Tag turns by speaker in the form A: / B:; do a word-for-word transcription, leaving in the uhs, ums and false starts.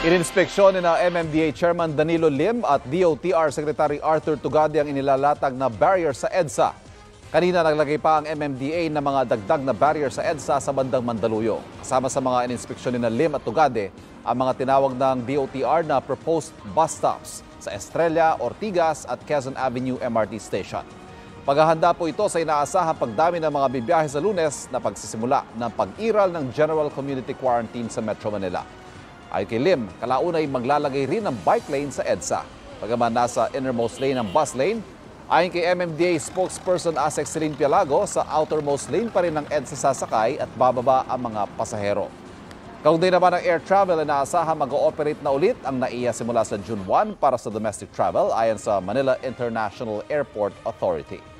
A: Ininspeksyon ni na M M D A Chairman Lim at D O T R Secretary Arthur Tugade ang inilalatag na barrier sa EDSA. Kanina naglagay pa ang M M D A ng mga dagdag na barrier sa EDSA sa bandang Mandaluyong. Kasama sa mga ininspeksyon ni na Lim at Tugade ang mga tinawag ng D O T R na proposed bus stops sa Estrella, Ortigas at Quezon Avenue M R T Station. Paghahanda po ito sa inaasahang pagdami ng mga bibiyahe sa Lunes na pagsisimula ng pag-iral ng General Community Quarantine sa Metro Manila. Ayon kay Lim, kalaunay maglalagay rin ng bike lane sa EDSA. Pagaman nasa innermost lane ng bus lane, ayon kay M M D A spokesperson Asek Pialago, sa outermost lane pa rin ng EDSA sasakay at bababa ang mga pasahero. Kaugnay naman ng air travel, inaasahan mag-ooperate na ulit ang N A I A simula sa June first para sa domestic travel ayon sa Manila International Airport Authority.